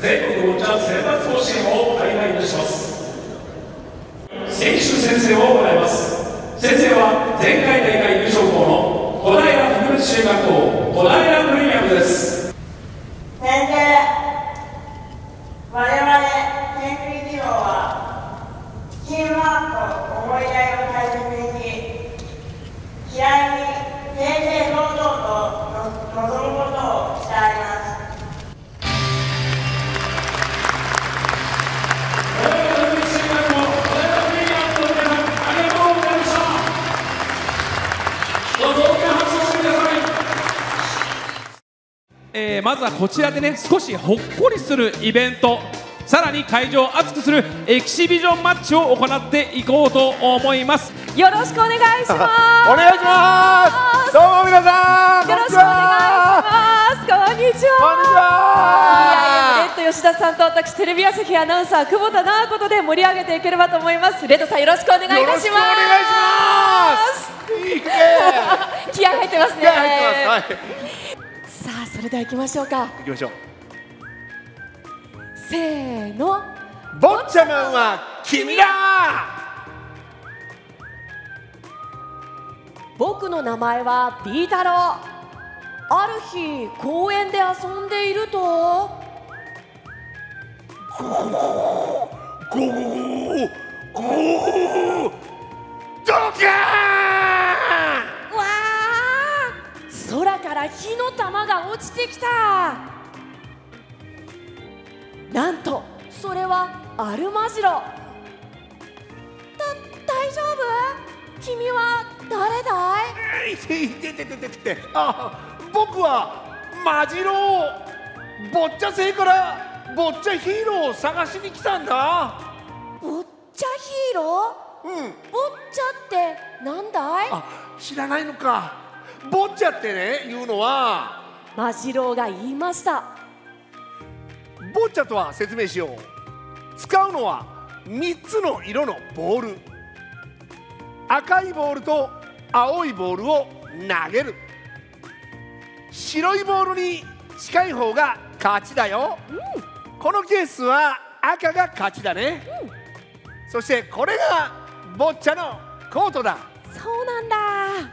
全国ボッチャ選抜甲子園を開催いたします。選手宣誓を行います。先生は前回大会優勝校の小平特別支援学校小平プレミアムです。 先生、我々天理事業はチームワークと思いやりを大切にし、試合に正々堂々と臨むことを誓います。 まずはこちらでね、少しほっこりするイベント、さらに会場を熱くするエキシビジョンマッチを行っていこうと思います。 よろしくお願いします。お願いします。どうも皆さん、 よろしくお願いします。こんにちは。レッド吉田さんと私テレビ朝日アナウンサー久保田直子とで盛り上げていければと思います。レッドさんよろしくお願いいたします。 よろしくお願いします。 気合入ってますね。 気合入ってます。はい。 さあそれでは行きましょうか。 行きましょう。 せーの。 ボッチャマンは君だ。 僕の名前はビータロー。ある日公園で遊んでいるとゴゴゴゴゴゴドカーン。 わあ、空から火の玉が落ちてきた。なんとそれはアルマジロ。大丈夫？君は誰だい？ 僕はマジロー。ボッチャ星からボッチャヒーローを探しに来たんだ。 ボッチャヒーロー？ボッチャってなんだい？ 知らないのか。ボッチャってね、いうのはマジローが言いました。 ボッチャとは説明しよう。使うのは3つの色のボール。赤いボールと青いボールを投げる。白いボールに近い方が勝ちだよ。このケースは赤が勝ちだね。そしてこれがボッチャのコートだ。 そうなんだ。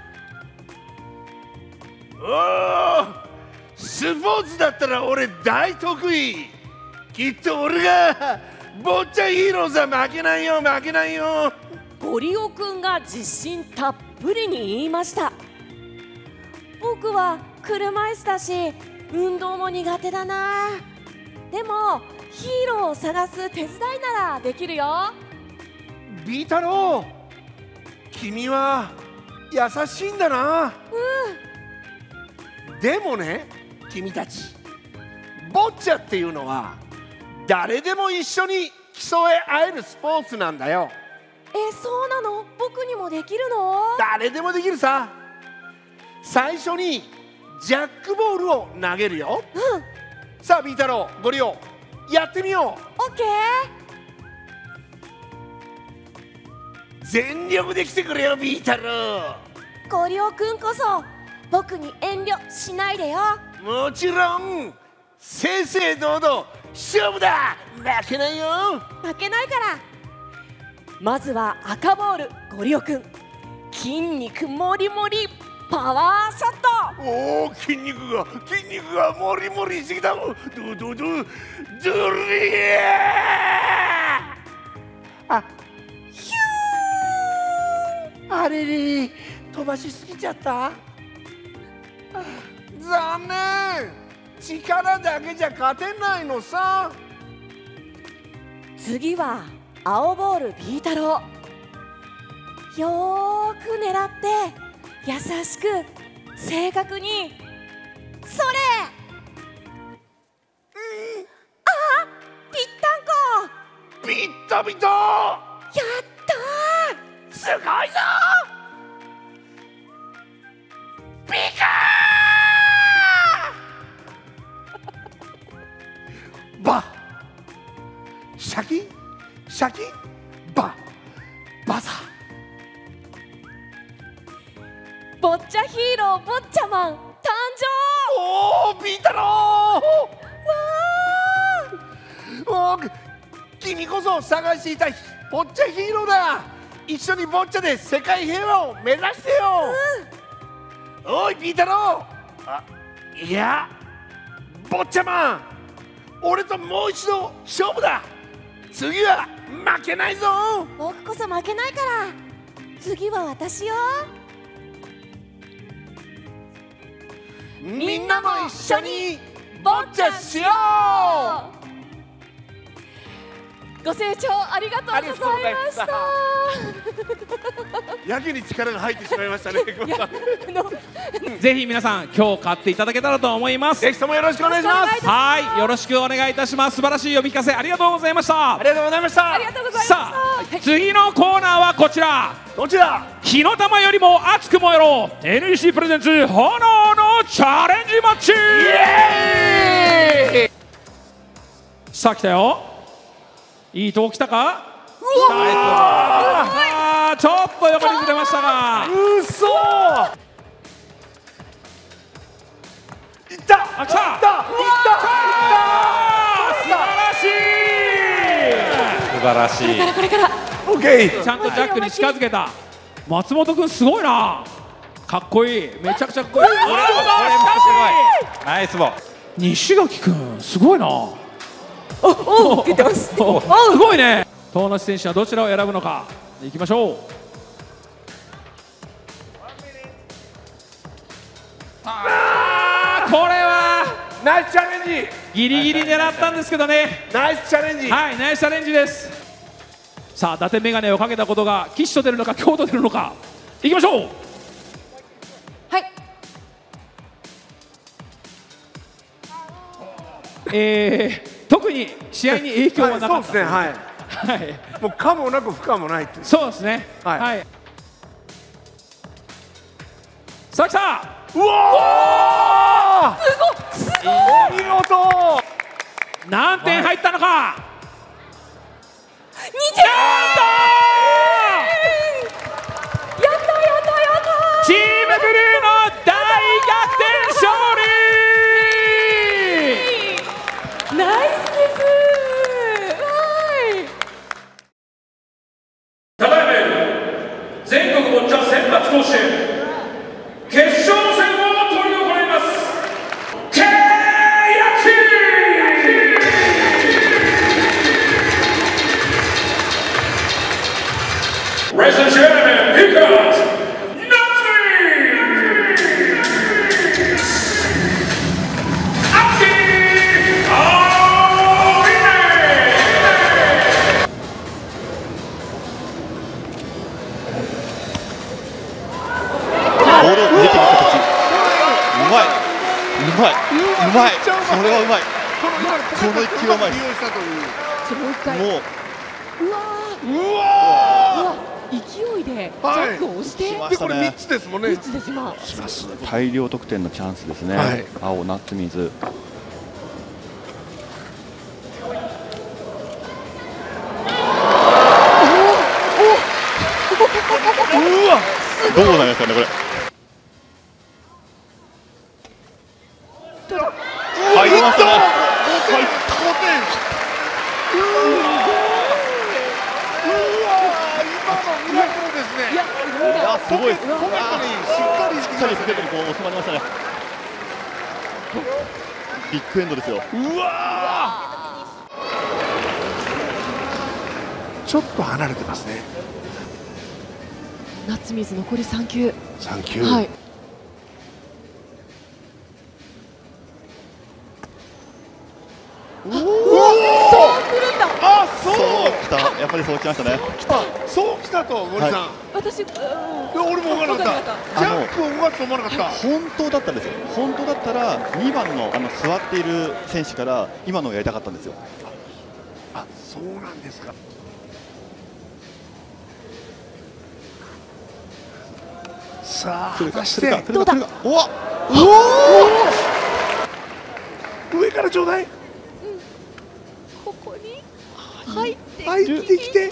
おお、スポーツだったら俺大得意。きっと俺がボッチャヒーローさ。負けないよ負けないよ。 ゴリオくんが自信たっぷりに言いました。僕は車椅子だし運動も苦手だな。でもヒーローを探す手伝いならできるよ。 ビータロー、君は優しいんだな。でもね、君たちボッチャっていうのは誰でも一緒に競い合えるスポーツなんだよ。 そうなの？僕にもできるの？ 誰でもできるさ。最初にジャックボールを投げるよ。さあビータロー、ゴリオ、やってみよう。 オッケー。全力で来てくれよビータロー。 ゴリオくんこそ僕に遠慮しないでよ。 もちろん正々堂々勝負だ。負けないよ。 負けないから。まずは赤ボール、ゴリオくん。筋肉もりもりパワーショット。 おお、筋肉がもりもりしてきた。ドリー。ヒュー。あれれ、飛ばしすぎちゃった。残念。力だけじゃ勝てないのさ。 次は青ボール、ビータロー。よーく狙って優しく正確に。それ。ぴったんこ。 ビッタビタ。 やったー。 すごいぞ。ピカー。バシャキンシャキンバザ。 ボッチャヒーローボッチャマン誕生。 おお、ビータロー。 わー、 こそ探していたボッチャヒーローだ。一緒にボッチャで世界平和を目指してよ。おいピータロー。あ、いやボッチャマン、俺ともう一度勝負だ。次は負けないぞ。 僕こそ負けないから。次は私よ。 みんなも一緒にボッチャしよう。 ご清聴ありがとうございました。 やけに力が入ってしまいましたね。 ぜひ皆さん今日買っていただけたらと思います。 ぜひともよろしくお願いします。 はい、よろしくお願いいたします。素晴らしい呼び聞かせありがとうございました。 ありがとうございました。 ありがとうございました。 さあ、次のコーナーはこちら。 どちら？ 火の玉よりも熱く燃えろ NEC プレゼンツ炎のチャレンジマッチ。イエーイ。さあ来たよ。いいとこ来たか。ちょっと横にずれましたが。 うそ。いった。 あ、来た。素晴らしい。 これから。 オッケー。 ちゃんとジャックに近づけた。松本君すごいな。かっこいい。めちゃくちゃかっこいい。 ナイスボール。 西垣君すごいな。 おって言ってます。 すごいね。東梨選手はどちらを選ぶのか。いきましょう。これはナイスチャレンジ。 ギリギリ狙ったんですけどね。 ナイスチャレンジ。 はい、ナイスチャレンジです。さあ、伊達メガネをかけたことが吉と出るのか京と出るのか。いきましょう。 はい。 特に試合に影響はなかった。 そうですね。はい。 はい。 もう可もなく不可もないっていう。 そうですね。 はい。 はい。さあ来た。 うわー。すごい。お見事。 何点入ったのか。 2点。やった。 チームブルーの大逆転勝利。 ナイスです。 ただいまより全国ボッチャ選抜甲子園決勝戦を執り行います。契約レスンチェアマンピカーうまい、これはうまい、この一球はうまいです。 もう一回。 もううわ勢いでジャックを押して。 でこれ3つですもんね。 3つです今。 大量得点のチャンスですね。 はい、 青ナッツミズ。どうなりますかねこれ。入りましたね。すごいです。しっかりポケットにこう収まりましたね。ビッグエンドですよ。 うわー。ちょっと離れてますね。 ナッツミズ残り3球。 3球。 はい。そう来るんだ。 あ、そう来た。やっぱりそう来ましたね。 そう来たと森さん。 私、 俺も分からなかった。ジャックを動かすと思わなかった。 本当だったんですよ。本当だったら2番の座っている選手から今のをやりたかったんですよ。 あ、そうなんですか。さあ、果たしてどうだ。おわ。 上からちょうだい。 ここに入ってきて。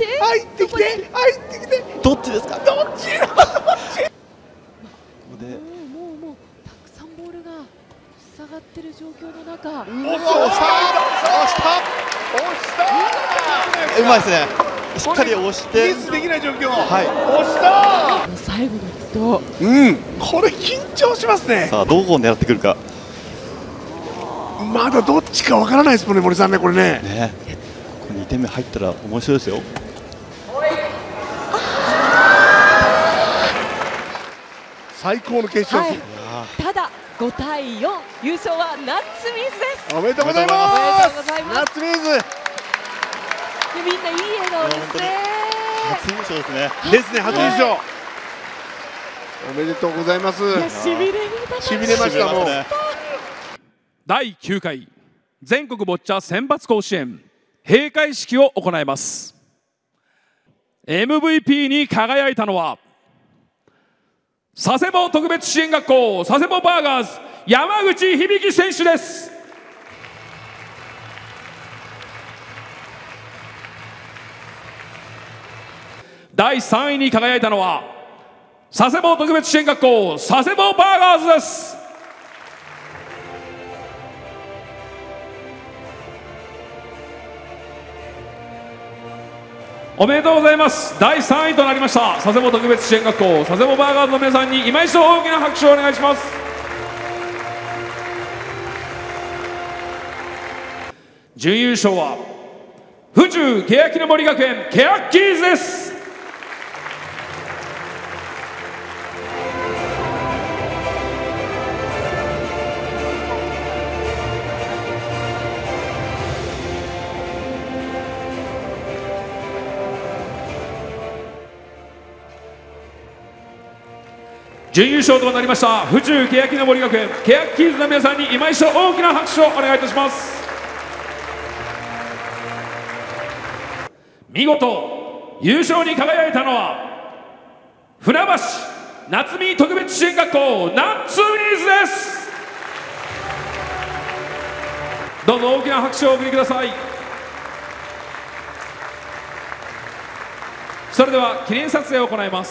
どっちですか。 どっち。 もうたくさんボールが塞がってる状況の中。 押した。 ですか。 うまいですね。しっかり押してミスできない状況。 はい押した。 最後の人これ緊張しますね。 さあどこを狙ってくるかまだどっちかわからないですもんね、森さんね、これね。 ね。ここ2点目入ったら面白いですよ。 最高の決勝戦。 ただ5対4、優勝はナッツミーズです。 おめでとうございおめでとうます。 ございます。 ナッツミーズ。 でみんないい笑顔ですね。 初優勝ですね。 ですね、初優勝。おめでとうございます。 しびれしびれましたもん。 第9回全国ボッチャ選抜甲子園閉会式を行います。 MVP に輝いたのは佐世保特別支援学校佐世保バーガーズ山口響選手です。第3位に輝いたのは佐世保特別支援学校佐世保バーガーズです。おめでとうございます。第3位となりました佐世保特別支援学校佐世保バーガーズの皆さんに今一度大きな拍手をお願いします。準優勝は府中欅の森学園ケアッキーズです。準優勝となりました府中欅の森学園ケアッキーズの皆さんに今一度大きな拍手をお願いいたします。見事優勝に輝いたのは船橋夏見特別支援学校ナッツミーズです。どうぞ大きな拍手をお送りください。それでは記念撮影を行います。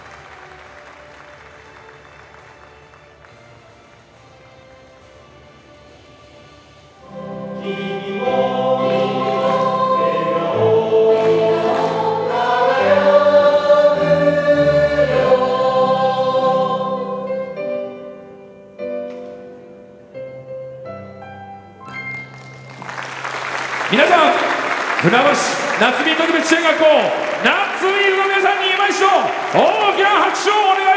皆さん、船橋夏見特別支援学校ナッツミーズの皆さんに今一度大きな拍手をお願い